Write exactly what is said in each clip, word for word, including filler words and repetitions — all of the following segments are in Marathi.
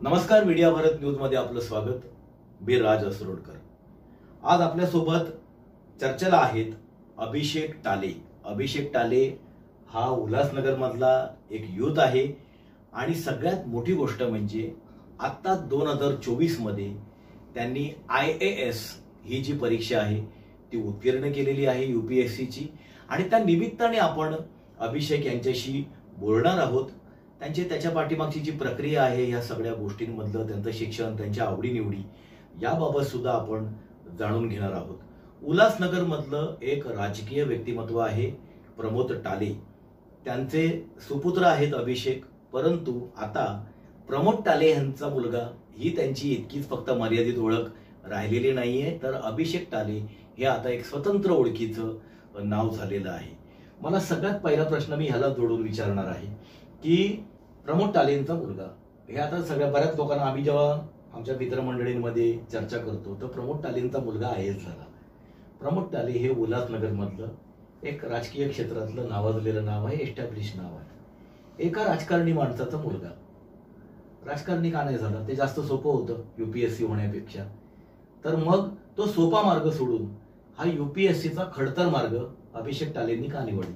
नमस्कार, मीडिया भारत न्यूज मध्ये आपलं स्वागत. मी राज असरोडकर. आज आपल्यासोबत चर्चेला आहेत अभिषेक टाले. अभिषेक टाले हा उल्हासनगर मधला एक युथ आहे आणि सगळ्यात मोठी गोष्ट म्हणजे आता दोन हजार चोवीस मध्ये त्यांनी आय ए एस ही जी परीक्षा आहे ती उत्तीर्ण केलेली आहे यूपीएससीची, आणि त्या निमित्ताने आपण अभिषेक यांच्याशी बोलणार आहोत. त्यांची त्याच्या पाठीमागची जी प्रक्रिया आहे, ह्या सगळ्या गोष्टींमधलं त्यांचं शिक्षण, त्यांच्या आवडीनिवडी याबाबत सुद्धा आपण जाणून घेणार आहोत. उल्हासनगर मधलं एक राजकीय व्यक्तिमत्व आहे प्रमोद टाले. त्यांचे सुपुत्र आहेत अभिषेक, परंतु आता प्रमोद टाले यांचा मुलगा ही त्यांची इतकीच फक्त मर्यादित ओळख राहिलेली नाहीये, तर अभिषेक टाले हे आता एक स्वतंत्र ओळखीचं नाव झालेलं आहे. मला सगळ्यात पहिला प्रश्न मी ह्याला जोडून विचारणार आहे की प्रमोद टालेंचा मुलगा हे आता सगळ्या बऱ्याच लोकांना, आम्ही जेव्हा आमच्या मित्रमंडळींमध्ये चर्चा करतो तर प्रमोद टालेंचा मुलगा आय ए एस झाला. प्रमोद टाले हे उल्हासनगर मधलं एक राजकीय क्षेत्रातलं नावाजलेलं नाव आहे, एस्टॅब्लिश नाव आहे. एका राजकारणी माणसाचा मुलगा राजकारणी का नाही झाला? ते जास्त सोपं होतं युपीएससी होण्यापेक्षा. तर मग तो सोपा मार्ग सोडून हा युपीएससीचा खडतर मार्ग अभिषेक टालेंनी का निवडला?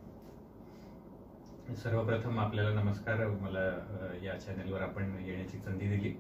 सर्वप्रथम आपल्याला नमस्कार. मला या चॅनलवर आपण येण्याची संधी दिली.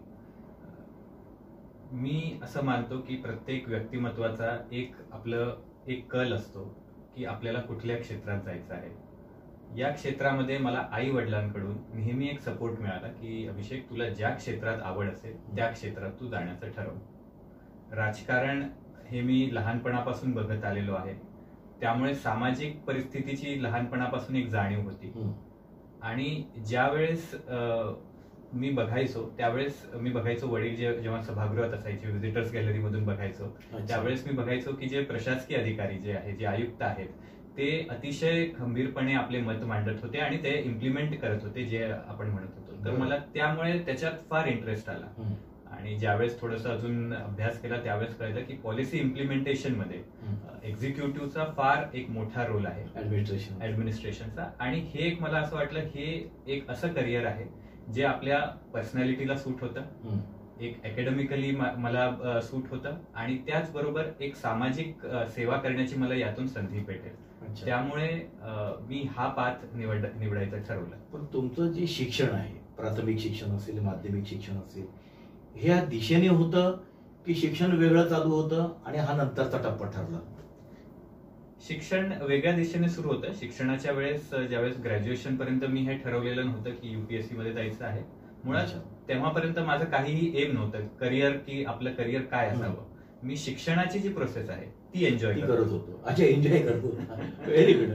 मी असं मानतो की प्रत्येक व्यक्तिमत्वाचा एक आपलं एक कल असतो की आपल्याला कुठल्या क्षेत्रात जायचं आहे. या क्षेत्रामध्ये मला आई वडिलांकडून नेहमी एक सपोर्ट मिळाला की अभिषेक, तुला ज्या क्षेत्रात आवड असेल त्या क्षेत्रात तू जाण्याचं ठरव. राजकारण हे मी लहानपणापासून बघत आलेलो आहे, त्यामुळे सामाजिक परिस्थितीची लहानपणापासून एक जाणीव होती. आणि ज्या वेळेस मी बघायचो त्यावेळेस मी बघायचो वडील जे जेव्हा सभागृहात असायचे, व्हिजिटर्स गॅलरीमधून बघायचो, त्यावेळेस मी बघायचो की जे प्रशासकीय अधिकारी जे आहे, जे आयुक्त आहेत, ते अतिशय खंबीरपणे आपले मत मांडत होते आणि ते इम्प्लिमेंट करत होते जे आपण म्हणत होतो. तर मला त्यामुळे त्याच्यात फार इंटरेस्ट आला. आणि ज्यावेळेस थोडंसं अजून अभ्यास केला त्यावेळेस कळलं की पॉलिसी इम्प्लिमेंटेशन मध्ये एक्झिक्युटिव्हचा फार एक मोठा रोल आहे, ऍडमिनिस्ट्रेशन ऍडमिनिस्ट्रेशनचा. आणि हे एक मला असं वाटलं हे एक असं करिअर आहे जे आपल्या पर्सनॅलिटीला सूट होतं, एक अकॅडमिकली मला सूट होतं, आणि त्याचबरोबर एक सामाजिक सेवा करण्याची मला यातून संधी भेटेल. त्यामुळे मी हा पाथ निवड निवडायचं ठरवलं. पण तुमचं जे शिक्षण आहे, प्राथमिक शिक्षण असेल, माध्यमिक शिक्षण असेल, हे या दिशेने होतं की शिक्षण वेगळं चालू होतं आणि हा नंतरचा टप्पा ठरला? शिक्षण वेगळ्या दिशेने सुरू होतं. शिक्षणाच्या वेळेस ज्यावेळेस ग्रॅज्युएशन पर्यंत मी हे ठरवलेलं नव्हतं की युपीएससी मध्ये जायचं आहे. मुळात तेव्हापर्यंत माझं काहीही एम नव्हतं करिअर, की आपलं करिअर काय असावं. मी शिक्षणाची जी प्रोसेस आहे ती एन्जॉय करत होतो. अच्छा, एन्जॉय करतो. Very good.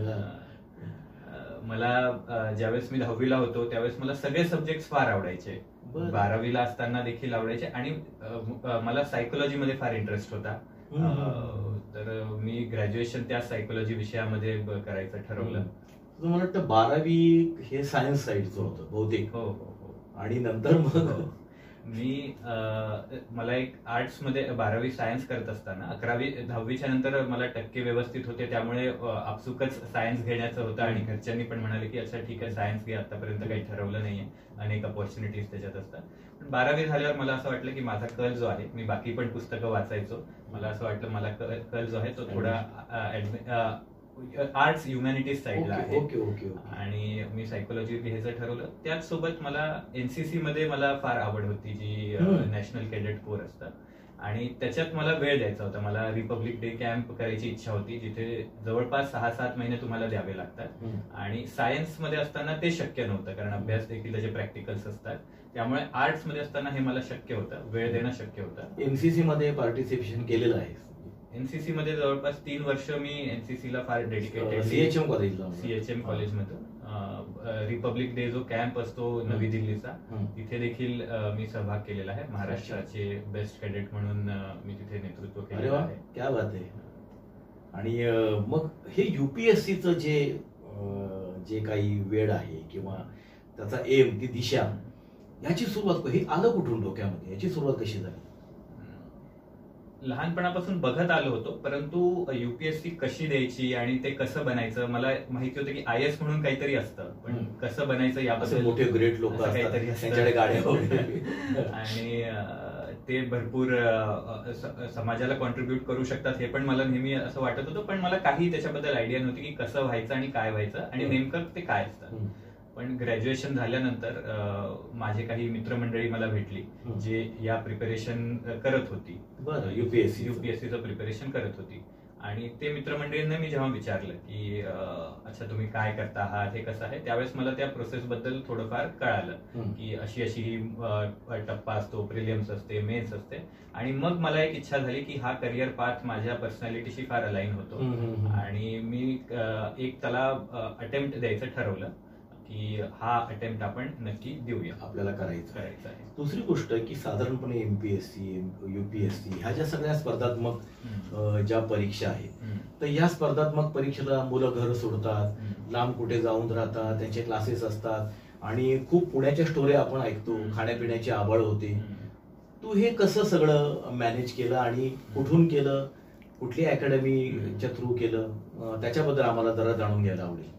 मला ज्यावेळेस मी दहावीला होतो त्यावेळेस मला सगळे सब्जेक्ट फार आवडायचे, बारावीला असताना देखील आवडायचे, आणि मला सायकोलॉजी मध्ये फार इंटरेस्ट होता. तर मी ग्रॅज्युएशन त्या सायकोलॉजी विषयामध्ये करायचं ठरवलं. मला वाटतं बारावी हे सायन्स साईडचं होतं बहुतेक. हो हो हो. आणि नंतर मग मी मला एक आर्ट्स मध्ये बारावी सायन्स करत असताना अकरावी दहावीच्या नंतर मला टक्के व्यवस्थित होते, त्यामुळे आपसुकच सायन्स घेण्याचं होतं. आणि घरच्यांनी पण म्हणाले की अच्छा ठीक आहे, सायन्स घे, आतापर्यंत काही ठरवलं नाहीये, अनेक अपॉर्च्युनिटीज त्याच्यात असतात. पण बारावी झाल्यावर मला असं वाटलं की माझा कल जो आहे, मी बाकी पण पुस्तकं वाचायचो, मला असं वाटलं मला कल जो आहे तो थोडा आर्ट्स ह्युमॅनिटीज साईडला आहे. Okay okay. आणि मी सायकोलॉजी घ्यायचं ठरवलं. त्याच सोबत मला एनसीसी मध्ये मला फार आवड होती, जी नॅशनल कॅडेट कोर असतात, आणि त्याच्यात मला वेळ द्यायचा होता. मला रिपब्लिक डे कॅम्प करायची इच्छा होती, जिथे जवळपास सहा सात महिने तुम्हाला द्यावे लागतात. आणि सायन्स मध्ये असताना ते शक्य नव्हतं, कारण अभ्यास देखील त्याचे प्रॅक्टिकल्स असतात. त्यामुळे आर्ट्स मध्ये असताना हे मला शक्य होतं, वेळ देणं शक्य होतं. एनसीसी मध्ये पार्टिसिपेशन केलेलं आहे? एनसीसी मध्ये जवळपास तीन वर्ष मी एनसीसीला फार डेडिकेटेड. सीएचएम कॉलेजला? सीएचएम कॉलेजमधून रिपब्लिक डे जो कॅम्प असतो नवी दिल्लीचा, तिथे देखील मी सहभाग केलेला आहे. महाराष्ट्राचे बेस्ट कॅडेट म्हणून मी तिथे नेतृत्व केलेलं आहे. क्या बात आहे. आणि मग हे युपीएससीचं जे जे काही वेळ आहे किंवा त्याचा एम, ती दिशा, याची सुरुवात हे आलं कुठून डोक्यामध्ये? याची सुरुवात कशी झाली? लहानपणापासून बघत आलो होतो, परंतु युपीएससी कशी द्यायची आणि ते कसं बनायचं मला माहिती होतं की आय एस म्हणून काहीतरी असतं, पण हम्म. कसं बनायचं असे याबद्दल मोठे ग्रेट लोक असं असतात काहीतरी असतं. त्यांच्याकडे गाड्या वगैरे. आणि अं, ते भरपूर अं, स- समाजाला कॉन्ट्रीब्युट करू शकतात हे पण मला नेहमी असं वाटत होतं, पण मला काही त्याच्याबद्दल आयडिया नव्हती की कसं व्हायचं आणि काय व्हायचं आणि हम्म. नेमकं ते काय असतं. हम्म. पण ग्रॅज्युएशन झाल्यानंतर अं, माझे काही मित्रमंडळी मला भेटली हम्म. जे या प्रिपरेशन करत होती. बरं, युपीएससी युपीएससीचं प्रिपरेशन करत होती आणि ते मित्रमंडळींना मी जेव्हा विचारलं की अं, अच्छा तुम्ही काय करता आहात, हे कसं आहे, त्यावेळेस मला त्या प्रोसेस बद्दल थोडंफार कळालं की अशी अशी ही अं, टप्पा असतो, प्रिलियम्स असते, मेन्स असते. आणि मग मला एक इच्छा झाली की हा करिअर पाथ माझ्या पर्सनॅलिटीशी फार अलाइन होतो आणि मी अं, एक त्याला अटेम्प्ट द्यायचं ठरवलं की हा अटेम्प्ट आपण नक्की देऊया, आपल्याला करायचं करायचा आहे. दुसरी गोष्ट की साधारणपणे एमपीएससी युपीएससी ह्या ज्या सगळ्या स्पर्धात्मक हम्म. अं, ज्या परीक्षा आहेत, हम्म. तर या स्पर्धात्मक परीक्षेला मुलं घर सोडतात, हम्म. लांब कुठे जाऊन राहतात, त्यांचे क्लासेस असतात आणि खूप पुण्याच्या स्टोऱ्या आपण ऐकतो, हम्म. खाण्यापिण्याची आवड होते. हम्म. तू हे कसं सगळं मॅनेज केलं आणि कुठून केलं, कुठली अकॅडमीच्या थ्रू केलं, अं, त्याच्याबद्दल आम्हाला जरा जाणून घ्यायला आवडेल.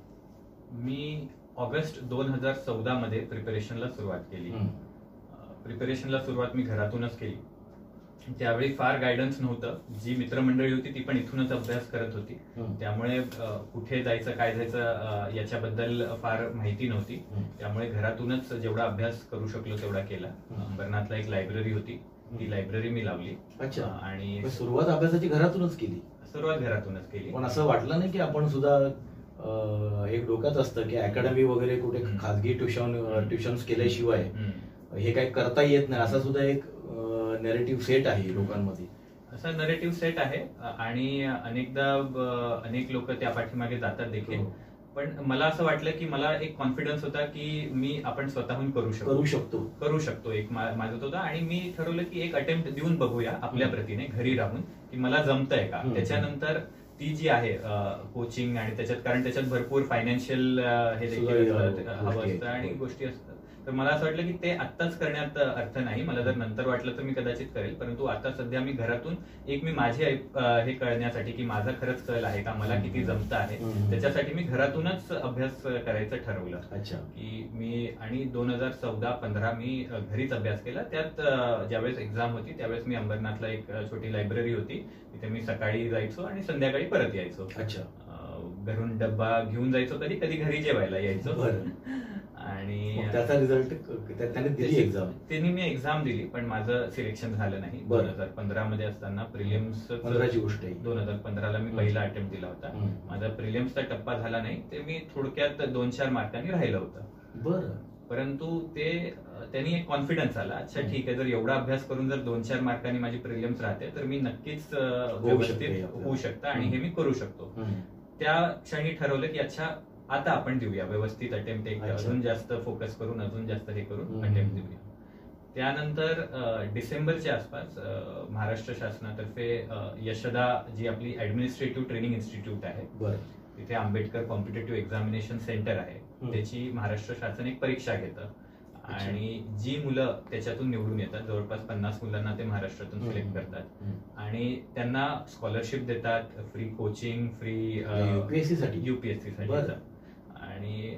मी ऑगस्ट दोन हजार चौदा मध्ये प्रिपरेशनला सुरुवात केली. हम्म. प्रिपरेशनला सुरुवात मी घरातूनच केली. त्यावेळी फार गायडन्स नव्हतं. जी मित्रमंडळी होती ती पण इथूनच अभ्यास करत होती, हम्म. त्यामुळे अं, कुठे जायचं काय जायचं अं, याच्याबद्दल फार माहिती नव्हती. हम्म. त्यामुळे घरातूनच जेवढा अभ्यास करू शकलो तेवढा केला. हम्म. अंबरनाथला एक लायब्ररी होती, ती लायब्ररी मी लावली. अच्छा. अं, आणि मग सुरुवात अभ्यासाची घरातूनच केली, सुरुवात घरातूनच केली. पण असं वाटलं नाही की आपण सुद्धा अं, एक डोक्यात असतं की अकॅडमी वगैरे कुठे हम्म. खाजगी ट्युशन ट्युशन्स केल्याशिवाय हम्म. हे काही करता येत नाही, असा सुद्धा एक नेरेटिव्ह सेट आहे लोकांमध्ये. असा नरेटिव्ह सेट आहे आणि अनेकदा ब- अनेक लोक त्या पाठीमागे जातात देखील. हो. पण मला असं वाटलं की मला एक कॉन्फिडन्स होता की मी आपण स्वतःहून करू शकतो करू शकतो. करू शकतो एक मा- माझं होता आणि मी ठरवलं की एक अटेम्प्ट देऊन बघूया आपल्या हम्म. प्रतीने घरी राहून की मला जमतंय का. हम्म. त्याच्यानंतर ती जी आहे कोचिंग आणि त्याच्यात कारण त्याच्यात भरपूर फायनान्शियल हे सुद्धा देखील या असतं, हवं गोष्टी असतं आहेत. आणि गोष्टी असतात. तर मला असं वाटलं की ते आत्ताच करण्यात अर्थ नाही. मला जर नंतर वाटलं तर मी कदाचित करेल, परंतु आता सध्या मी घरातून एक मी माझे अं, हे कळण्यासाठी की माझा खरंच कल आहे का, मला किती जमतं आहे, हम्म. त्याच्यासाठी मी घरातूनच अभ्यास करायचं ठरवलं. अच्छा. की मी आणि दोन हजार चौदा पंधरा मी अ, घरीच अभ्यास केला. त्यात अ, ज्यावेळेस एक्झाम होती त्यावेळेस मी अंबरनाथला एक अ, छोटी लायब्ररी होती, तिथे मी सकाळी जायचो आणि संध्याकाळी परत यायचो. अच्छा. अ, घरून डब्बा घेऊन जायचो, कधी कधी घरी जेवायला यायचो. बरं. आणि मग त्याचा रिझल्ट त्याने दिली एक्झाम. त्यांनी मी एक्झाम दिली पण माझं सिलेक्शन झालं नाही. बरं. दोन हजार पंधरा मध्ये असताना प्रिलिम्स पंधराची गोष्ट आहे. दोन हजार पंधराला मी हम्म. पहिला अटेम्प्ट दिला होता. हम्म. माझा प्रिलिम्सचा टप्पा झाला नाही, ते मी थोडक्यात दोन चार मार्कांनी राहिलं होतं. बरं. परंतु ते अ, त्यांनी एक कॉन्फिडन्स आला, अच्छा हम्म. ठीक आहे, जर एवढा अभ्यास करून जर दोन चार मार्कांनी माझी प्रिलिम्स राहते तर मी नक्कीच अ, शकते व्यवस्थित आपल्याला. होऊ शकतं आणि हम्म. हे मी करू शकतो. हम्म. त्या क्षणी ठरवलं की अच्छा आता आपण देऊया व्यवस्थित अटेम्प्ट, एक अच्छा. अजून जास्त फोकस करून अजून जास्त हे करून हम्म. अटेम्प्ट देऊया. त्यानंतर अ, डिसेंबरच्या आसपास अ, महाराष्ट्र शासनातर्फे अ, यशदा जी आपली ऍडमिनिस्ट्रेटिव्ह ट्रेनिंग इन्स्टिट्यूट आहे, बरं. तिथे आंबेडकर कॉम्पिटेटिव्ह एक्झामिनेशन सेंटर आहे, हम्म. त्याची महाराष्ट्र शासन एक परीक्षा घेतं अच्छा. आणि जी मुलं त्याच्यातून निवडून येतात, जवळपास पन्नास मुलांना ते महाराष्ट्रातून हम्म. सिलेक्ट करतात हम्म. आणि त्यांना स्कॉलरशिप देतात, फ्री कोचिंग, फ्री युपीएससी साठी. युपीएससी साठी बरं. आणि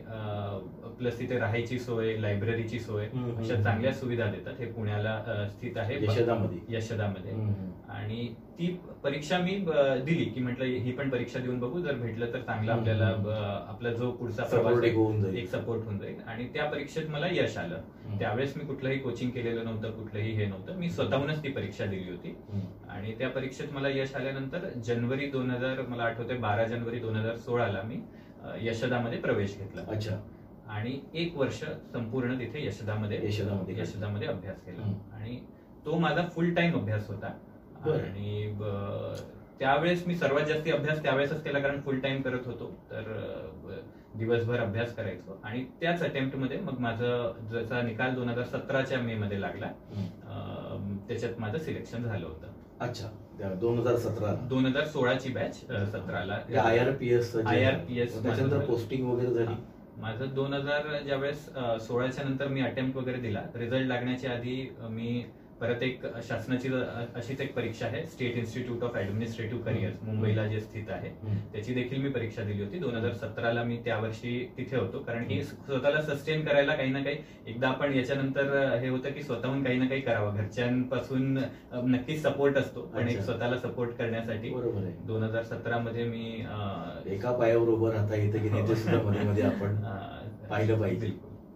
प्लस तिथे राहायची सोय, लायब्ररीची सोय, हम्म. अशा चांगल्या सुविधा देतात. हे पुण्याला अ, स्थित आहे, यशदामध्ये. यशदामध्ये. हम्म. आणि ती परीक्षा मी अ, दिली की म्हटलं ही पण परीक्षा देऊन बघू, जर भेटलं तर चांगलं हम्म. आपल्याला अ, आपला जो पुढचा प्रवास Support आहे, एक होऊन जाईल. एक सपोर्ट होऊन जाईल. आणि त्या परीक्षेत मला यश आलं. हम्म. त्यावेळेस मी कुठलंही कोचिंग केलेलं नव्हतं, कुठलंही हे नव्हतं, मी स्वतःहूनच ती परीक्षा दिली होती. हम्म. आणि त्या परीक्षेत मला यश आल्यानंतर जानेवारी दोन हजार मला आठवते बारा जानेवारी दोन हजार सोळाला मी अ, यशदामध्ये प्रवेश घेतला. अच्छा. आणि एक वर्ष संपूर्ण तिथे यशदामध्ये यशदामध्ये. यशदामध्ये अभ्यास केला. हम्म. आणि तो माझा फुल टाइम अभ्यास होता. बरं. आणि ब- त्यावेळेस मी सर्वात जास्ती अभ्यास त्यावेळेसच केला, कारण फुल टाइम करत होतो, तर अ, दिवसभर अभ्यास करायचो. आणि त्याच अटेम्प्ट मध्ये मग माझं जसा निकाल दोन हजार सतराच्या मे मध्ये लागला, हम्म. अ, त्याच्यात माझं सिलेक्शन झालं होतं. अच्छा. दोन हजार सतरा दोन हजार सोळाची बॅच सतराला I R P S I R P S त्याच्यानंतर पोस्टिंग वगैरे झाली. माझं दोन हजार ज्यावेळेस अ, सोळाच्या नंतर मी अटेम्प्ट वगैरे दिला, रिझल्ट लागण्याच्या आधी अ, मी परत एक शासनाची अशीच एक परीक्षा आहे, state institute of administrative careers, मुंबईला जे स्थित आहे, त्याची देखील मी परीक्षा दिली होती. दोन हजार सतराला मी त्या वर्षी तिथे होतो, कारण की स्वतःला सस्टेन करायला काही ना काही, एकदा आपण याच्यानंतर हे होतं की स्वतःहून काही ना काही करावं. घरच्यांपासून नक्कीच सपोर्ट असतो, पण एक स्वतःला सपोर्ट करण्यासाठी दोन हजार सतरा मध्ये मी एका पायावर उभं राहता येतं की नाही ते सुद्धा मध्ये मध्ये आपण पाहिलं पाहिजे.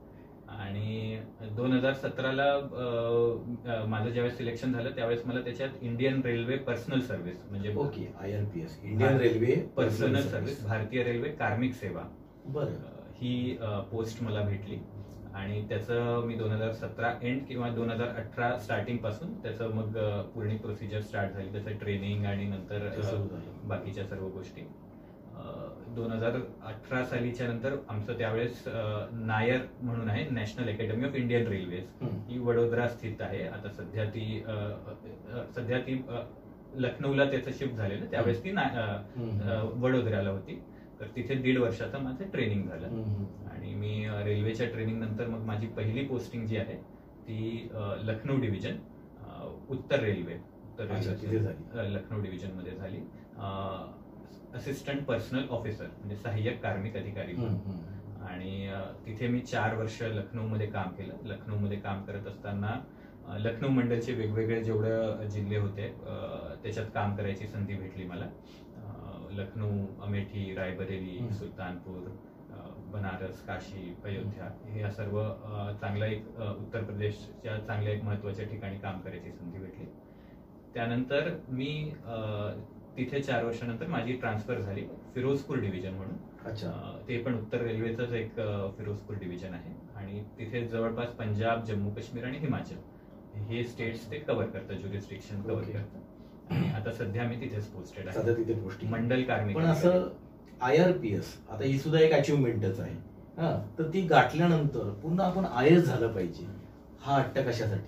आणि दोन हजार सतराला माझं ज्यावेळेस सिलेक्शन झालं त्यावेळेस मला त्याच्यात इंडियन रेल्वे पर्सनल सर्व्हिस म्हणजे okay IRPS Indian railway personnel service भारतीय रेल्वे कार्मिक सेवा बरं ही पोस्ट मला भेटली. आणि त्याचं मी दोन हजार सतरा एंड किंवा दोन हजार अठरा स्टार्टिंग पासून त्याचं मग पूर्ण प्रोसिजर स्टार्ट झाली, त्याचं ट्रेनिंग आणि नंतर बाकीच्या सर्व गोष्टी. दोन हजार अठरा सालीच्या नंतर आमचं त्यावेळेस नायर म्हणून आहे, national academy of Indian railways, ही वडोदरा स्थित आहे. आता सध्या ती सध्या ती लखनौला त्याचं शिफ्ट झालेलं, त्यावेळेस ती वडोदऱ्याला होती. तर तिथे दीड वर्षाचं माझं ट्रेनिंग झालं. आणि मी रेल्वेच्या ट्रेनिंग नंतर मग माझी पहिली पोस्टिंग जी आहे ती लखनौ डिव्हिजन, उत्तर रेल्वे उत्तर रेल्वे लखनौ डिव्हिजन मध्ये झाली, असिस्टंट पर्सनल ऑफिसर म्हणजे सहाय्यक कार्मिक अधिकारी. आणि तिथे मी चार वर्ष लखनौमध्ये काम केलं. लखनौमध्ये काम करत असताना लखनौ मंडलचे वेगवेगळे जेवढे जिल्हे होते त्याच्यात काम करायची संधी भेटली मला. लखनौ, अमेठी, रायबरेली, सुलतानपूर, बनारस, काशी, अयोध्या हे सर्व चांगला एक उत्तर प्रदेशच्या चांगल्या एक महत्वाच्या ठिकाणी काम करायची संधी भेटली. त्यानंतर मी तिथे चार वर्षानंतर माझी ट्रान्सफर झाली फिरोजपूर डिव्हिजन म्हणून. अच्छा. ते पण उत्तर रेल्वेचंच एक फिरोजपूर डिव्हिजन आहे. आणि तिथे जवळपास पंजाब, जम्मू काश्मीर आणि हिमाचल हे स्टेट्स ते कव्हर करतं, ज्युरिस्डिक्शन कव्हर करतं. आणि आता सध्या मी तिथेच पोस्टेड आहे, तिथे पोस्टिंग मंडल कार्मिक. पण असं आयआरपीएस आता ही सुद्धा एक अचिव्हमेंटच आहे, हा, तर ती गाठल्यानंतर पुन्हा आपण आय एस झालं पाहिजे, हा हट्ट कशासाठी?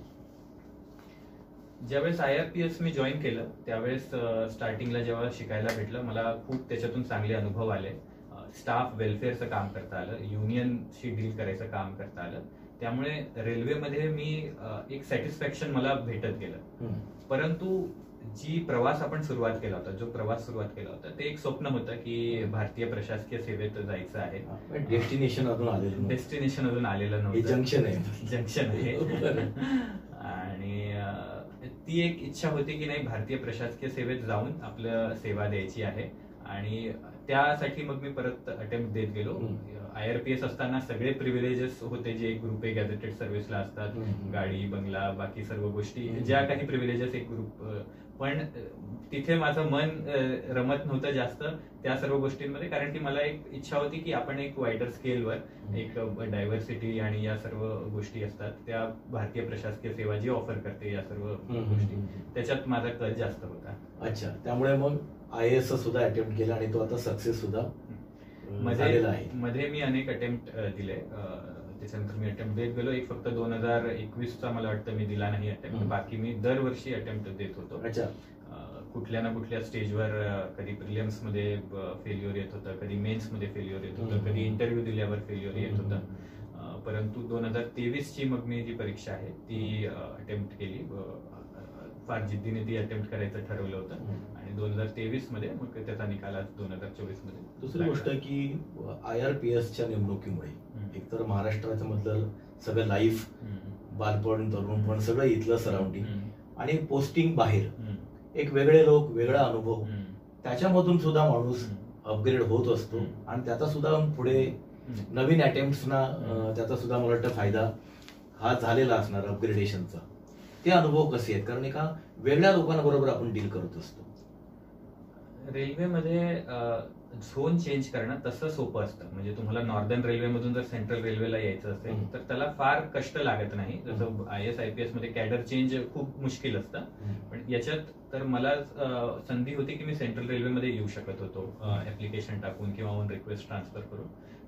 ज्यावेळेस आयआरपीएस मी जॉईन केलं त्यावेळेस स्टार्टिंगला जेव्हा शिकायला भेटलं मला खूप त्याच्यातून चांगले अनुभव आले. स्टाफ वेलफेअरचं काम करता आलं, युनियनशी डील करायचं काम करता आलं. त्यामुळे रेल्वेमध्ये मी एक सॅटिस्फॅक्शन मला भेटत गेलं. परंतु जी प्रवास आपण सुरुवात केला होता, जो प्रवास सुरुवात केला होता ते एक स्वप्न होतं की भारतीय प्रशासकीय सेवेत जायचं आहे. डेस्टिनेशन अजून आलेलं डेस्टिनेशन अजून आलेलं नव्हतं, जंक्शन आहे जंक्शन आहे. आणि ती एक इच्छा होती की नाही भारतीय प्रशासकीय सेवेत जाऊन आपलं सेवा द्यायची आहे. आणि त्यासाठी मग मी परत अटेम्प्ट देत गेलो. आयआरपीएस असताना सगळे प्रिव्हिलेजेस होते जे एक ग्रुप ए गॅझेटेड सर्व्हिसला असतात, गाडी, बंगला, बाकी सर्व गोष्टी, ज्या काही प्रिव्हिलेजेस एक ग्रुप. पण तिथे माझं मन रमत नव्हतं जास्त त्या सर्व गोष्टींमध्ये, कारण की मला एक इच्छा होती की आपण एक वाईडर स्केलवर एक डायव्हर्सिटी आणि या सर्व गोष्टी असतात त्या भारतीय प्रशासकीय सेवा जी ऑफर करते या सर्व गोष्टी, त्याच्यात माझा कल जास्त होता. अच्छा, त्यामुळे मग आय एस सुद्धा अटेम्प्ट केला आणि तो आता सक्सेस सुद्धा मध्ये मध्ये मी अनेक अटेम्प्ट दिले. त्याच्यानंतर मी अटेम्प्ट देत गेलो. एक फक्त दोन हजार एकवीस चा मला वाटतं मी दिला नाही अटेम्प्ट, बाकी मी दरवर्षी अटेम्प्ट देत होतो. अच्छा. कुठल्या ना कुठल्या स्टेजवर कधी प्रिलिम्स मध्ये फेल्युअर येत होतं, कधी मेन्स मध्ये फेल्युअर येत होतं, कधी इंटरव्ह्यू दिल्यावर फेल्युअर येत होतं. परंतु दोन हजार तेवीस ची मग मी जी परीक्षा आहे ती अटेम्प्ट केली. फार जिद्दीने ती अटेम्प्ट करायचं ठरवलं होतं आणि दोन हजार तेवीस मध्ये मग त्याचा निकाल आज दोन हजार चोवीस मध्ये. दुसरी गोष्ट की आयआरपीएसच्या नेमणुकीमुळे एकतर महाराष्ट्राचं मधलं सगळं लाईफ, बालपण, तरुणपण सगळं इथलं सराउंडिंग आणि पोस्टिंग बाहेर, एक वेगळे लोक, वेगळा अनुभव, त्याच्यामधून सुद्धा माणूस अपग्रेड होत असतो आणि त्याचा सुद्धा पुढे नवीन अटेम्प्ट्सना त्याचा सुद्धा मला वाटतं फायदा हा झालेला असणार अपग्रेडेशनचा. ते अनुभव कसे आहेत, कारण एका वेगळ्या लोकांबरोबर आपण डील करत असतो. रेल्वेमध्ये झोन चेंज करणं तसं सोपं असतं. म्हणजे तुम्हाला नॉर्दर्न रेल्वेमधून जर सेंट्रल रेल्वेला यायचं असेल तर त्याला फार कष्ट लागत नाही. जसं I S I P S मध्ये कॅडर चेंज खूप मुश्किल असतं. पण याच्यात तर मला संधी होती की मी सेंट्रल रेल्वेमध्ये येऊ शकत होतो ऍप्लिकेशन टाकून किंवा ऑन रिक्वेस्ट ट्रान्सफर करून.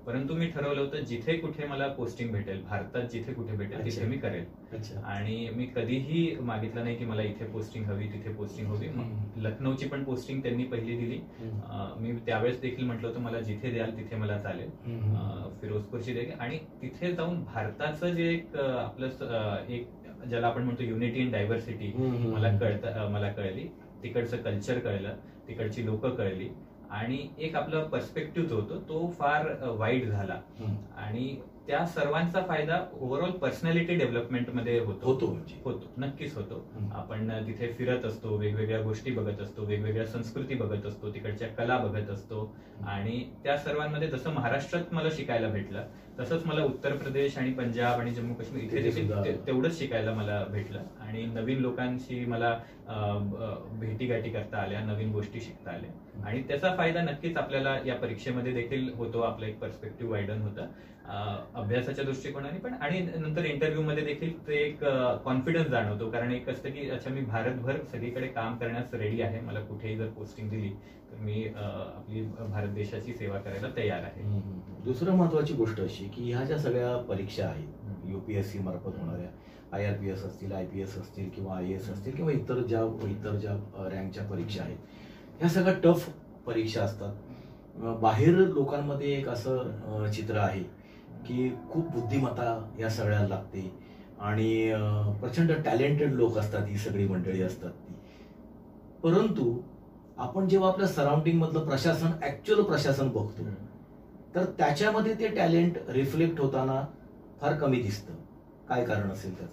परंतु मी ठरवलं होतं जिथे कुठे मला पोस्टिंग भेटेल, भारतात जिथे कुठे भेटेल तिथे मी करेल. आणि मी कधीही मागितलं नाही की मला इथे पोस्टिंग हवी तिथे पोस्टिंग हवी. लखनौची पण पोस्टिंग त्यांनी पहिली दिली. मी त्यावेळेस देखील म्हटलं होतं मला जिथे द्याल तिथे मला चालेल. फिरोजपूरची देखील. आणि तिथे जाऊन भारताचं जे एक आपलं एक ज्याला आपण म्हणतो युनिटी इन डायव्हर्सिटी मला कळतं मला कळली. तिकडचं कल्चर कळलं, तिकडची लोक कळली आणि एक आपला पर्स्पेक्टिव्ह जो होतो तो फार वाईड झाला. आणि त्या सर्वांचा फायदा ओव्हरऑल पर्सनॅलिटी डेव्हलपमेंट मध्ये होतो होतो होतो नक्कीच होतो. आपण तिथे फिरत असतो, वेगवेगळ्या गोष्टी बघत असतो, वेगवेगळ्या संस्कृती बघत असतो, तिकडच्या कला बघत असतो. आणि त्या सर्वांमध्ये जसं महाराष्ट्रात मला शिकायला भेटलं तसंच मला उत्तर प्रदेश आणि पंजाब आणि जम्मू काश्मीर इथे देखील तेवढंच शिकायला मला भेटलं. आणि नवीन लोकांशी मला भेटीगाठी करता आल्या, नवीन गोष्टी शिकता आल्या. आणि त्याचा फायदा नक्कीच आपल्याला या परीक्षेमध्ये देखील होतो. आपलं एक पर्स्पेक्टिव्ह वाईडन होतं अभ्यासाच्या दृष्टिकोनाने पण. आणि नंतर इंटरव्ह्यू मध्ये देखील ते एक कॉन्फिडन्स जाणवतो. कारण एक असतं की अच्छा मी भारतभर सगळीकडे काम करण्यास रेडी आहे, मला कुठेही जर पोस्टिंग दिली तर मी आपली भारत देशाची सेवा करायला तयार आहे. दुसरं महत्वाची गोष्ट अशी की ह्या ज्या सगळ्या परीक्षा आहेत युपीएससी मार्फत होणाऱ्या, आय आर पी एस असतील, आय पी एस असतील किंवा आय ए एस असतील किंवा इतर ज्या इतर ज्या रँकच्या परीक्षा आहेत, ह्या सगळ्या टफ परीक्षा असतात. बाहेर लोकांमध्ये एक असं चित्र आहे की खूप बुद्धिमत्ता या सगळ्या लागते आणि प्रचंड टॅलेंटेड लोक असतात, ही सगळी मंडळी असतात ती. परंतु आपण जेव्हा आपल्या सराउंडिंग मधलं प्रशासन, ऍक्च्युअल प्रशासन बघतो तर त्याच्यामध्ये ते टॅलेंट रिफ्लेक्ट होताना फार कमी दिसतं. काय कारण असेल त्याचं?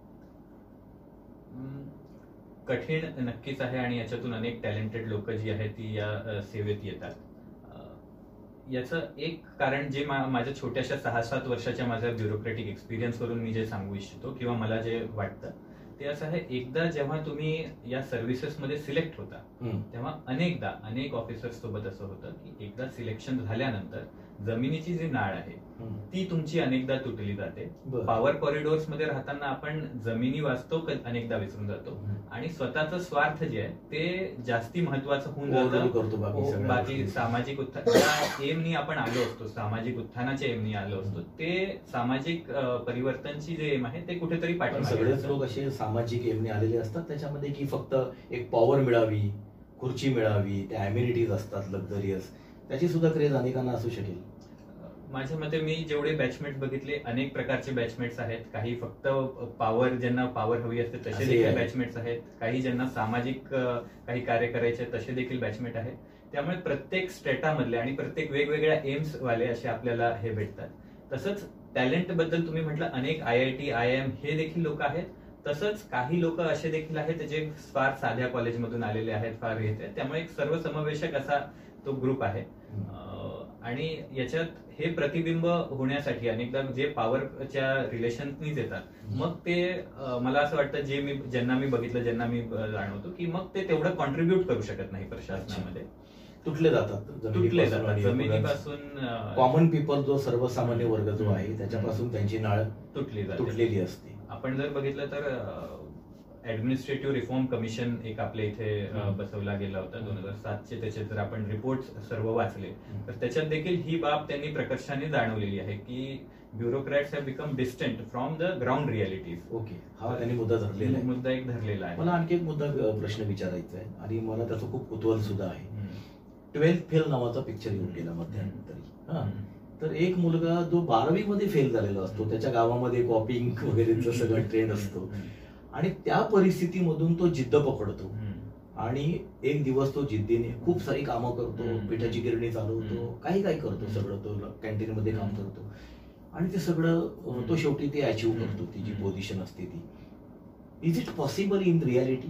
कठीण नक्कीच आहे आणि याच्यातून अनेक टॅलेंटेड लोक जी आहेत ती या सेवेत येतात. याचं एक कारण जे माझ्या छोट्याशा सहा सात वर्षाच्या माझ्या ब्युरोक्रॅटिक एक्सपिरियन्स वरून मी जे सांगू इच्छितो किंवा मला जे वाटतं ते असं आहे, एकदा जेव्हा तुम्ही या सर्व्हिसेस मध्ये सिलेक्ट होता तेव्हा अनेकदा अनेक ऑफिसर्स सोबत असं होतं की एकदा सिलेक्शन झाल्यानंतर जमिनीची जी नाळ आहे ती तुमची अनेकदा तुटली जाते. पॉवर कॉरिडोर्स मध्ये राहताना आपण जमिनी वाचतो अनेकदा विसरून जातो आणि स्वतःचं स्वार्थ जे आहे ते जास्ती महत्वाचं होऊन जातं. बाकी सामाजिक उत्थान एमनी आपण आलो असतो, सामाजिक उत्थानाच्या एमनी आलो असतो, ते सामाजिक परिवर्तनची जे एम आहे ते कुठेतरी पाठवतात. सगळेच लोक असे सामाजिक एमनी आलेले असतात त्याच्यामध्ये की फक्त एक पॉवर मिळावी, खुर्ची मिळावी, त्या अम्युनिटीज असतात लक्झरियस, त्याची सुद्धा क्रेज अनेकांना असू शकेल. माझ्या मते मी जेवढे बॅचमेट बघितले अनेक प्रकारचे बॅचमेट्स आहेत. काही फक्त पॉवर, ज्यांना पॉवर हवी असते तसे देखील बॅचमेट्स आहेत. काही ज्यांना सामाजिक काही कार्य करायचे तसे देखील बॅचमेट आहेत. त्यामुळे प्रत्येक स्टेटामधले आणि प्रत्येक वेगवेगळ्या एम्स वाले असे आपल्याला हे भेटतात. तसंच टॅलेंट बद्दल तुम्ही म्हटलं अनेक I I T I M हे देखील लोक आहेत. तसंच काही लोक असे देखील आहेत जे फार साध्या कॉलेजमधून आलेले आहेत, फार येते. त्यामुळे एक सर्वसमावेशक असा तो ग्रुप आहे. आणि याच्यात हे प्रतिबिंब होण्यासाठी अनेकदा जे पॉवरच्या रिलेशन्सनीच येतात, मग ते मला असं वाटतं जे मी ज्यांना मी बघितलं, ज्यांना मी जाणवतो की मग ते तेवढं कॉन्ट्रीब्युट करू शकत नाही प्रशासनामध्ये. तुटले जातात तुटले जातात जमिनीपासून. कॉमन पीपल जो सर्वसामान्य वर्ग जो आहे त्याच्यापासून त्यांची नाळ तुटली तुटलेली असते. आपण जर बघितलं तर ऍडमिनिस्ट्रेटिव्ह रिफॉर्म कमिशन एक आपल्या इथे बसवला गेला होता दोन हजार सातचे. त्याचे जर आपण रिपोर्ट सर्व वाचले तर त्याच्यात देखील ही बाब त्यांनी प्रकर्षाने जाणवलेली आहे की bureaucrats have become distant from the ground realities. Okay, हा त्यांनी मुद्दा धरलेला आहे. मुद्दा एक धरलेला आहे. मला आणखी एक मुद्दा प्रश्न विचारायचा आहे आणि मला त्याचं खूप कुतूहल सुद्धा आहे. ट्वेल्थ फेल नावाचा पिक्चर येऊन गेला मध्यंतरी. हा, तर एक मुलगा जो बारावी मध्ये फेल झालेला असतो, त्याच्या गावामध्ये कॉपिंग वगैरेचं सगळं ट्रेंड असतो आणि त्या परिस्थितीमधून तो जिद्द पकडतो आणि एक दिवस तो जिद्दीने खूप सारी कामं करतो, पिठाची गिरणी चालवतो, काही काही करतो, सगळं तो कॅन्टीन मध्ये काम करतो आणि ते सगळं तो शेवटी ते अचीव करतो, ती जी पोझिशन असते ती. Is it possible in reality?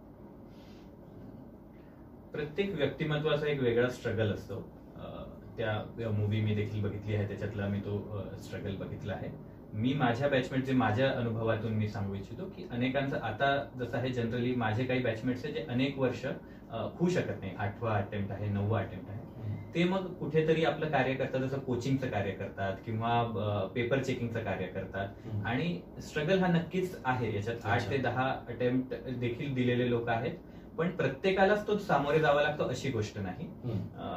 प्रत्येक व्यक्तिमत्वाचा एक वेगळा स्ट्रगल असतो. त्या मूवी मी देखील बघितली आहे, त्याच्यातला मी तो स्ट्रगल बघितला आहे. मी माझ्या बॅचमेट जे माझ्या अनुभवातून मी सांगू इच्छितो की अनेकांचं आता जसं आहे जनरली माझे काही बॅचमेट्स आहे जे अनेक वर्ष होऊ शकत नाही, आठवा अटेम्प्ट आहे, नववा अटेम्प्ट आहे, ते मग कुठेतरी आपलं कार्य करतात, जसं कोचिंगचं कार्य करतात किंवा पेपर चेकिंगचं कार्य करतात. आणि स्ट्रगल हा नक्कीच आहे याच्यात. आठ ते दहा अटेम्प्ट देखील दिलेले लोक आहेत, पण प्रत्येकालाच तो सामोरे जावा लागतो अशी गोष्ट नाही.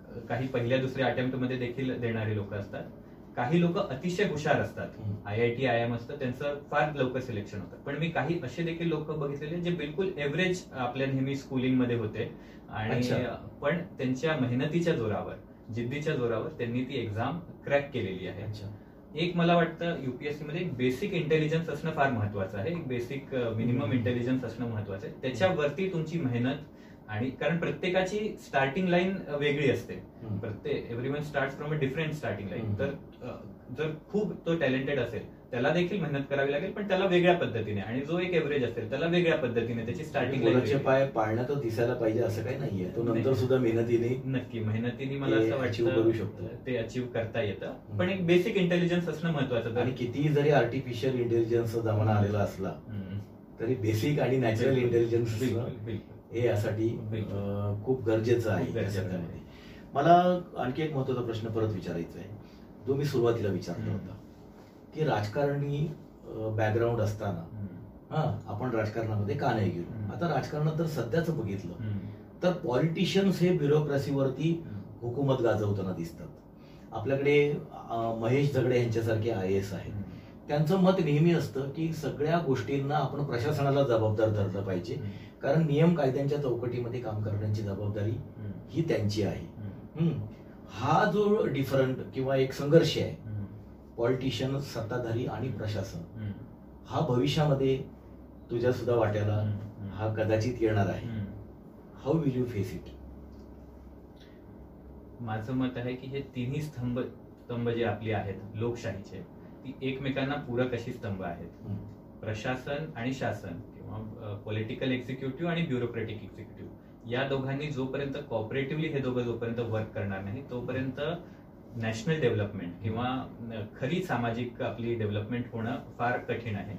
काही पहिल्या दुसऱ्या अटेम्प्ट मध्ये देखील देणारे लोक असतात. काही लोक अतिशय हुशार असतात, I I T I M असतं त्यांचं फार लवकर सिलेक्शन होतं. पण मी काही असे देखील लोक बघितलेले जे बिलकुल एव्हरेज आपल्या नेहमी स्कूलिंग मध्ये होते आणि पण त्यांच्या मेहनतीच्या जोरावर, जिद्दीच्या जोरावर त्यांनी ती एक्झाम क्रॅक केलेली आहे. एक मला वाटतं युपीएससी मध्ये एक बेसिक इंटेलिजन्स असणं फार महत्वाचं आहे, एक बेसिक मिनिमम इंटेलिजन्स असणं महत्वाचं आहे. त्याच्यावरती तुमची मेहनत, आणि कारण प्रत्येकाची स्टार्टिंग लाईन वेगळी असते, प्रत्येक everyone start from a different starting line. तर जर खूप तो टॅलेंटेड असेल त्याला देखील मेहनत करावी लागेल, पण त्याला वेगळ्या पद्धतीने, आणि जो एक एव्हरेज असेल त्याला वेगळ्या पद्धतीने त्याची स्टार्टिंग लाईन पाय पाळण्यात दिसायला पाहिजे असं काही नाहीये, तो नंतर सुद्धा मेहनतीने नक्की मेहनतीने मला असं वाटतं ते अचीव्ह करता येतं. पण एक बेसिक इंटेलिजन्स असणं महत्वाचं. आणि कितीही जरी आर्टिफिशियल इंटेलिजन्सचा जमाना आलेला असला तरी बेसिक आणि नॅचरल इंटेलिजन्स हे यासाठी खूप गरजेचं आहे. मला आणखी एक महत्वाचा प्रश्न परत विचारायचा आहे, जो मी सुरुवातीला विचारला होता, की राजकारणी बॅकग्राऊंड असताना हा आपण राजकारणामध्ये का नाही गेलो. आता राजकारणात जर सध्याच बघितलं तर पॉलिटिशियन्स हे ब्युरोक्रेसीवरती हुकूमत गाजवताना दिसतात. आपल्याकडे महेश झगडे यांच्यासारखे आय ए एस आहेत, त्यांचं मत नेहमी असतं की सगळ्या गोष्टींना आपण प्रशासनाला जबाबदार धरलं पाहिजे, कारण नियम कायद्यांच्या चौकटीमध्ये काम करण्याची जबाबदारी ही त्यांची आहे. हा जो डिफरंट किंवा एक संघर्ष आहे पॉलिटिशियन, सत्ताधारी आणि प्रशासन, हा भविष्यामध्ये तुझ्या सुद्धा वाट्याला हा कदाचित येणार आहे. How will you face it? माझं मत आहे की हे तिन्ही स्तंभ स्तंभ जे आपले आहेत लोकशाहीचे, ती एकमेकांना पूरक अशी स्तंभ आहेत. प्रशासन आणि शासन किंवा पॉलिटिकल एक्झिक्युटिव्ह आणि ब्युरोक्रेटिक एक्झिक्युटिव्ह या दोघांनी जोपर्यंत कॉपरेटिव्हली हे दोघं जोपर्यंत वर्क करणार नाही तोपर्यंत नॅशनल डेव्हलपमेंट किंवा खरी सामाजिक आपली डेव्हलपमेंट होणं फार कठीण आहे.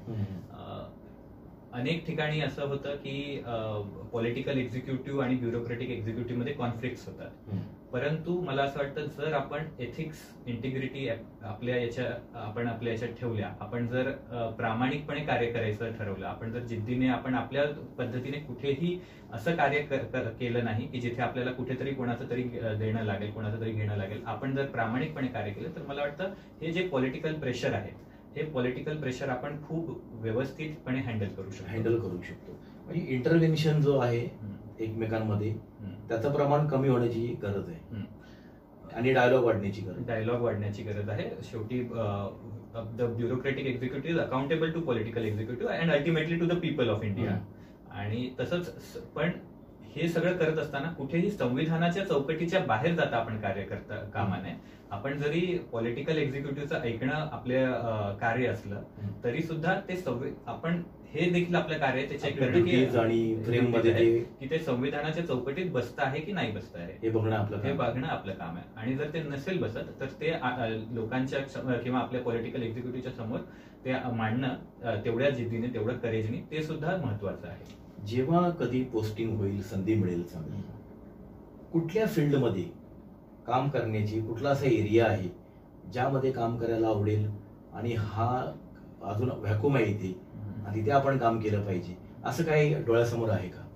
अनेक ठिकाणी असं होतं की पॉलिटिकल एक्झिक्युटिव्ह आणि ब्युरोक्रेटिक एक्झिक्युटिव्ह मध्ये कॉन्फ्लिक्ट होतात. परंतु मला असं वाटतं जर आपण एथिक्स, इंटिग्रिटी आपल्या याच्या आपण आपल्या याच्यात ठेवल्या, आपण जर प्रामाणिकपणे कार्य करायचं ठरवलं, आपण जर जिद्दीने आपण आपल्या पद्धतीने कुठेही असं कार्य केलं नाही की जिथे आपल्याला कुठेतरी कोणाचं तरी देणं लागेल, कोणाचं तरी घेणं लागेल, आपण जर प्रामाणिकपणे कार्य केलं तर मला वाटतं हे जे पॉलिटिकल प्रेशर आहे हे पॉलिटिकल प्रेशर आपण खूप व्यवस्थितपणे हँडल करू शकतो हँडल करू शकतो म्हणजे इंटरव्हेन्शन जो आहे एकमेकांमध्ये त्याचं प्रमाण कमी होण्याची गरज आहे आणि डायलॉग वाढण्याची गरज डायलॉग वाढण्याची गरज आहे. शेवटी the bureaucratic executive accountable to political executive and ultimately to the people of India. आणि तसंच पण हे सगळं करत असताना कुठेही संविधानाच्या चौकटीच्या बाहेर जाता आपण कार्य करता कामा नये. आपण जरी पॉलिटिकल एक्झिक्युटिव्हचं ऐकणं आपलं कार्य असलं तरी सुद्धा ते आपण हे देखील आपलं कार्य त्याच्या की ते संविधानाच्या चौकटीत बसतं आहे की नाही बसतं आहे हे बघणं आपलं हे बघणं आपलं काम आहे. आणि जर ते नसेल बसत तर ते लोकांच्या किंवा आपल्या पॉलिटिकल एक्झिक्युटिव्हच्या समोर ते मांडणं तेवढ्या जिद्दीने, तेवढं करेजने, ते सुद्धा महत्वाचं आहे. जेव्हा कधी पोस्टिंग होईल, संधी मिळेल चांगली, कुठल्या फील्डमध्ये काम करण्याची, कुठला असा एरिया आहे ज्यामध्ये काम करायला आवडेल आणि हा अजून व्हॅक्यूम आहे इथे आणि तिथे आपण काम केलं पाहिजे, असं काही डोळ्यासमोर आहे का?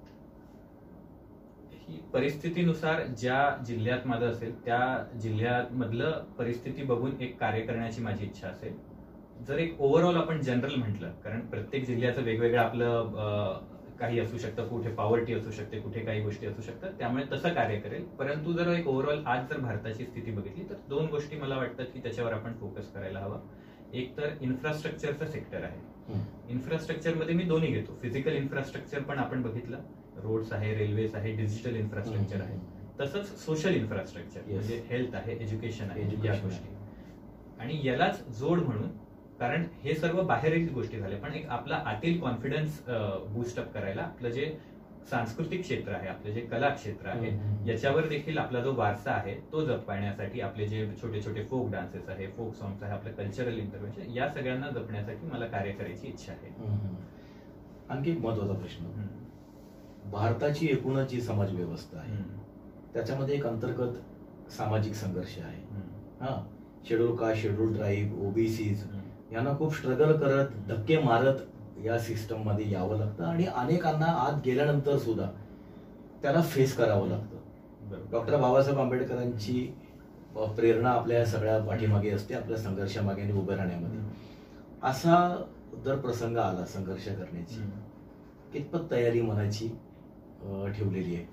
ही परिस्थितीनुसार ज्या जिल्ह्यात माझं असेल त्या जिल्ह्यामधलं परिस्थिती बघून एक कार्य करण्याची माझी इच्छा असेल. जर एक ओव्हरऑल आपण जनरल म्हटलं, कारण प्रत्येक जिल्ह्याचं वेगवेगळं आपलं काही असू शकतं, कुठे पॉवर्टी असू शकते, कुठे काही गोष्टी असू शकतात, त्यामुळे तसं कार्य करेल. परंतु जर एक ओव्हरऑल आज जर भारताची स्थिती बघितली तर दोन गोष्टी मला वाटतात की त्याच्यावर आपण फोकस करायला हवा. एक तर इन्फ्रास्ट्रक्चरचं सेक्टर आहे. इन्फ्रास्ट्रक्चरमध्ये मी दोन्ही घेतो. फिजिकल इन्फ्रास्ट्रक्चर पण आपण बघितलं, रोड्स आहे, रेल्वेज आहे, डिजिटल इन्फ्रास्ट्रक्चर आहे. तसंच सोशल इन्फ्रास्ट्रक्चर म्हणजे हेल्थ आहे, एज्युकेशन आहे, या गोष्टी. आणि यालाच जोड म्हणून, कारण हे सर्व बाहेरील गोष्टी झाल्या, पण एक आपला आतील कॉन्फिडन्स बूस्टअप करायला आपलं जे सांस्कृतिक क्षेत्र आहे, आपलं जे कला क्षेत्र आहे, याच्यावर देखील आपला जो वारसा आहे तो जपण्यासाठी आपले जे छोटे छोटे फोक डान्सेस आहे, फोक सॉंग्स आहे, आपलं कल्चरल इंटरव्हेन्शन, या सगळ्यांना जपण्यासाठी मला कार्य करायची इच्छा आहे. आणखी एक महत्वाचा प्रश्न, भारताची एकूणच जी समाज व्यवस्था आहे त्याच्यामध्ये एक अंतर्गत सामाजिक संघर्ष आहे. हा, schedule caste, schedule tribe, OBCs यांना खूप स्ट्रगल करत, धक्के मारत या सिस्टम मध्ये यावं लागतं आणि अनेकांना आत गेल्यानंतर सुद्धा त्याला फेस करावं लागतं. बरोबर. डॉक्टर बाबासाहेब आंबेडकरांची प्रेरणा आपल्या सगळ्या पाठीमागे असते, आपल्या संघर्षामागे आणि उभं राहण्यामध्ये. असा जर प्रसंग आला संघर्ष करण्याची, कितपत तयारी मनाची अं, ठेवलेली आहे?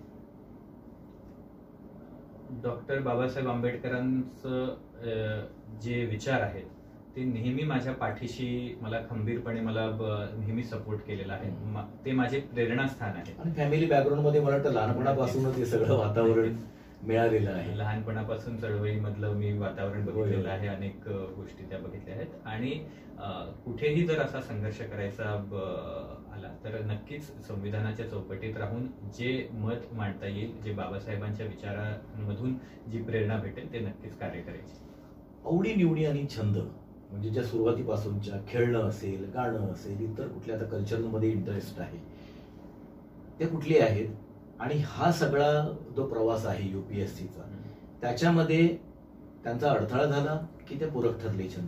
डॉक्टर बाबासाहेब आंबेडकरांचं अ, जे विचार आहेत ते नेहमी माझ्या पाठीशी, मला खंबीरपणे मला ब- नेहमी सपोर्ट केलेला आहे. मा- ते माझे प्रेरणास्थान आहे. आणि फॅमिली बॅकग्राऊंड मध्ये मला वाटतं लहानपणापासूनच हे सगळं वातावरण मिळालेलं आहे. लहानपणापासून चळवळीमधलं मी वातावरण बघितलेलं होय. आहे. अनेक अ, गोष्टी त्या बघितल्या आहेत. आणि अ, कुठेही जर असा संघर्ष करायचा ब- आला तर नक्कीच संविधानाच्या चौकटीत राहून जे मत मांडता येईल, जे बाबासाहेबांच्या विचारांमधून जी प्रेरणा भेटेल, ते नक्कीच कार्य करायचे. आवडी निवडी आणि छंद म्हणजे ज्या सुरुवातीपासूनच्या खेळणं असेल, गाणं असेल, इतर कुठल्या आता कल्चरमध्ये इंटरेस्ट आहे, ते कुठले आहेत? आणि हा सगळा जो प्रवास आहे युपीएससीचा, त्याच्यामध्ये त्यांचा अडथळा झाला की ते पूरक ठरले छंद?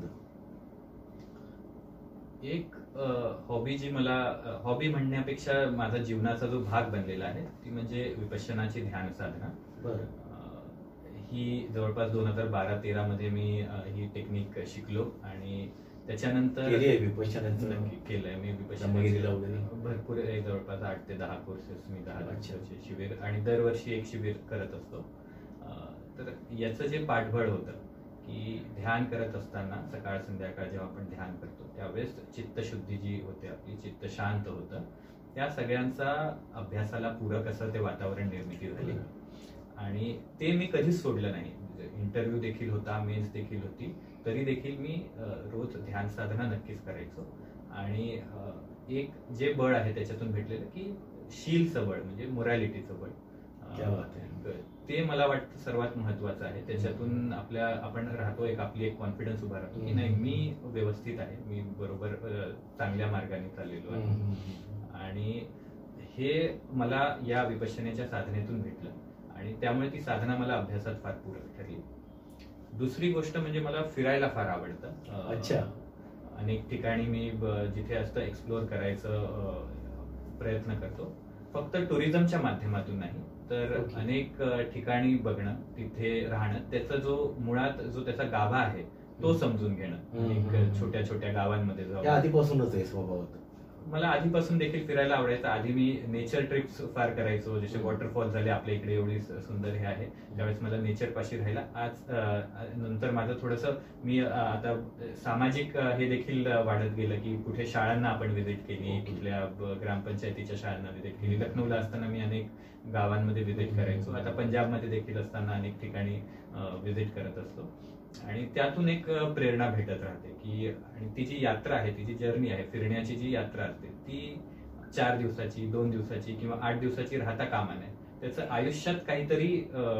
एक हॉबी जी मला, हॉबी म्हणण्यापेक्षा माझा जीवनाचा जो भाग बनलेला आहे, ती म्हणजे विपश्यनाची ध्यान साधना. बरं. अ, ही जवळपास दोन हजार बारा तेरा मध्ये मी अ, ही टेक्निक शिकलो आणि त्याच्यानंतर केली आहे विपश्यनाचं? नक्की केलंय मी ब्रह्मगिरीला वगैरे? विपश्यना. भरपूर आहे, जवळपास आठ ते दहा कोर्सेस मी, दहा अच्छा. दिवसाचे शिबिर, आणि दरवर्षी एक शिबिर करत असतो. अ, तर याचं जे पाठबळ होतं की ध्यान करत असताना सकाळ संध्याकाळ जेव्हा आपण ध्यान करतो त्यावेळेस चित्तशुद्धी जी होते आपली, चित्त शांत होतं, त्या सगळ्यांचा अभ्यासाला पूरक असं ते वातावरण निर्मिती झाली. आणि ते मी कधीच सोडलं नाही. इंटरव्ह्यू देखील होता, मेन्स देखील होती, तरी देखील मी अ, रोज ध्यान साधना नक्कीच करायचो. आणि अ, एक जे बळ आहे त्याच्यातून भेटलेलं की शीलचं बळ, म्हणजे मोरॅलिटीचं बळ, क्या बात आहे. ते मला वाटतं सर्वात महत्वाचं आहे. त्याच्यातून आपल्या आपण राहतो, एक आपली एक कॉन्फिडन्स उभा राहतो की नाही, मी व्यवस्थित आहे, मी बरोबर अ, चांगल्या मार्गाने चाललेलो आहे. आणि हे मला या विपश्यनेच्या साधनेतून भेटलं आणि त्यामुळे ती साधना मला अभ्यासात फार पूरक ठरली. दुसरी गोष्ट म्हणजे मला फिरायला फार आवडतं. अ, अच्छा. अनेक ठिकाणी मी ब- जिथे असतं एक्सप्लोअर करायचं अ, प्रयत्न करतो. फक्त टुरिझमच्या माध्यमातून नाही, तर Okay. अनेक अ, ठिकाणी बघणं, तिथे राहणं, त्याचा जो मुळात जो त्याचा गाभा आहे तो समजून घेणं. हम्म. अनेक छोट्या छोट्या गावांमध्ये त्या जाऊन आधीपासूनच आहे स्वभावात. मला आधीपासून देखील फिरायला आवडायचं. आधी मी नेचर ट्रिप्स फार करायचो, जसे वॉटरफॉल झाले आपल्या इकडे, एवढी सुंदर हे आहे, त्यावेळेस मला नेचर पाशी राहायला. आज अ, नंतर माझं थोडंसं मी अ, आता सामाजिक अ, हे देखील वाढत गेलं की कुठे शाळांना आपण व्हिजिट केली, Okay. कुठल्या ब- ग्रामपंचायतीच्या शाळांना व्हिजिट केली. लखनौला असताना मी अनेक गावांमध्ये व्हिजिट करायचो. आता पंजाबमध्ये देखील असताना अनेक ठिकाणी व्हिजिट करत असतो. आणि त्यातून एक अ, प्रेरणा भेटत राहते की, आणि ती जी यात्रा आहे, ती जी जर्नी आहे, फिरण्याची जी यात्रा असते, ती चार दिवसाची, दोन दिवसाची किंवा आठ दिवसाची राहता कामा नये. त्याचं आयुष्यात काहीतरी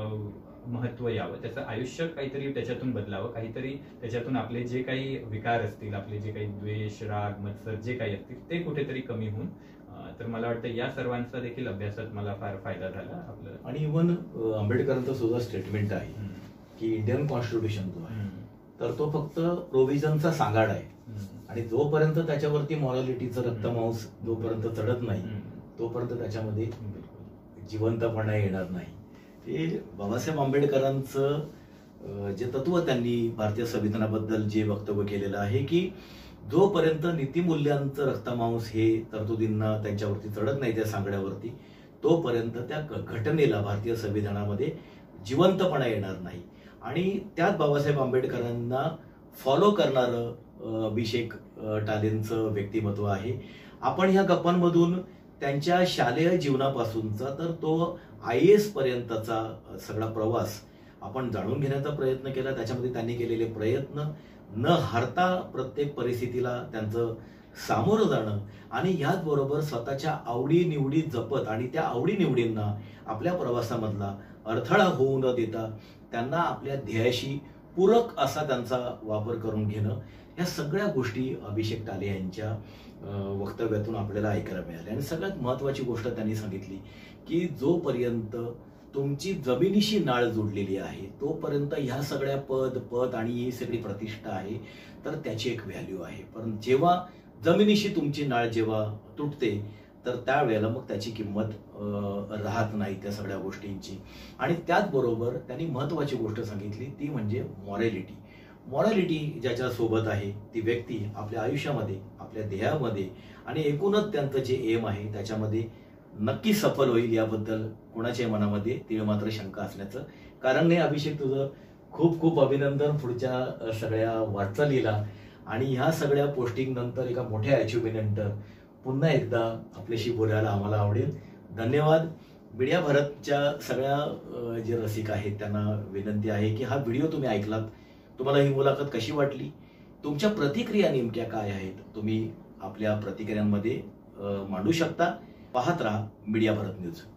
महत्व यावं, त्याचं आयुष्य काहीतरी त्याच्यातून बदलावं, काहीतरी त्याच्यातून आपले जे काही विकार असतील, आपले जे काही द्वेष, राग, मत्सर जे काही असतील, ते कुठेतरी कमी होऊन, अ, तर मला वाटतं या सर्वांचा देखील अभ्यासात मला फार फायदा झाला. आपलं आणि इव्हन आंबेडकरांचं सुद्धा स्टेटमेंट आहे हम्म. की इंडियन कॉन्स्टिट्यूशन जो आहे हम्म. तर तो फक्त प्रोव्हिजनचा सांगाड आहे. हम्म. आणि जोपर्यंत त्याच्यावरती मॉरॅलिटीचं रक्तमांस जोपर्यंत चढत नाही, हम्म. तोपर्यंत त्याच्यामध्ये बिलकुल. जिवंतपणा येणार नाही. हे बाबासाहेब आंबेडकरांचं अं, जे तत्व त्यांनी भारतीय संविधानाबद्दल जे वक्तव्य केलेलं आहे की जोपर्यंत नीतिमूल्यांचं रक्तमांस हे तरतुदींना त्यांच्यावरती चढत नाही, त्या सांगड्यावरती, तोपर्यंत त्या ग- घटनेला, भारतीय संविधानामध्ये जिवंतपणा येणार नाही. आणि त्यात बाबासाहेब आंबेडकरांना फॉलो करणारं अं, अभिषेक अं, टालेंचं व्यक्तिमत्व आहे. आपण ह्या गप्पांमधून त्यांच्या शालेय जीवनापासूनचा तर तो आय एस पर्यंतचा सगळा प्रवास आपण जाणून घेण्याचा प्रयत्न केला. त्याच्यामध्ये त्यांनी केलेले प्रयत्न न हारता प्रत्येक परिस्थितीला त्यांचं सामोरं जाणं आणि याचबरोबर स्वतःच्या आवडी निवडी जपत आणि त्या आवडी निवडींना आपल्या प्रवासामधला अडथळा होऊ न देता त्यांना आपल्या ध्येयाशी पूरक असा त्यांचा वापर करून घेणं, या सगळ्या गोष्टी अभिषेक टाले यांच्या अं, वक्तव्यातून आपल्याला ऐकायला मिळाल्या. आणि सगळ्यात महत्वाची गोष्ट त्यांनी सांगितली की जोपर्यंत तुमची जमिनीशी नाळ जोडलेली आहे तोपर्यंत ह्या सगळ्या पद पद आणि ही सगळी प्रतिष्ठा आहे तर त्याची एक व्हॅल्यू आहे. पण जेव्हा जमिनीशी तुमची नाळ जेव्हा तुटते तर त्यावेळेला मग त्याची किंमत अ, राहत नाही त्या सगळ्या गोष्टींची. आणि त्याचबरोबर त्यांनी महत्त्वाची गोष्ट सांगितली ती म्हणजे मॉरॅलिटी. मॉरॅलिटी ज्याच्यासोबत आहे ती व्यक्ती आपल्या आयुष्यामध्ये, आपल्या ध्येयामध्ये आणि एकूणच त्यांचं जे एम आहे त्याच्यामध्ये नक्की सफल होईल याबद्दल कोणाच्याही मनामध्ये तीळ मात्र शंका असण्याचं कारण नाही. अभिषेक, तुझं खूप खूप अभिनंदन पुढच्या अ, सगळ्या वाटचालीला. आणि ह्या सगळ्या पोस्टिंग नंतर एका मोठ्या अचिव्हमेंट नंतर पुन्हा एकदा आपल्याशी बोलायला आम्हाला आवडेल. धन्यवाद. मीडिया भारतच्या सगळ्या अ, जे रसिक आहेत त्यांना विनंती आहे की हा व्हिडिओ तुम्ही ऐकलात, तुम्हाला ही मुलाखत कशी वाटली, तुमच्या प्रतिक्रिया नेमक्या काय आहेत, तुम्ही आपल्या प्रतिक्रियांमध्ये अ, मांडू शकता. पाहत राहा मीडिया भारत न्यूज.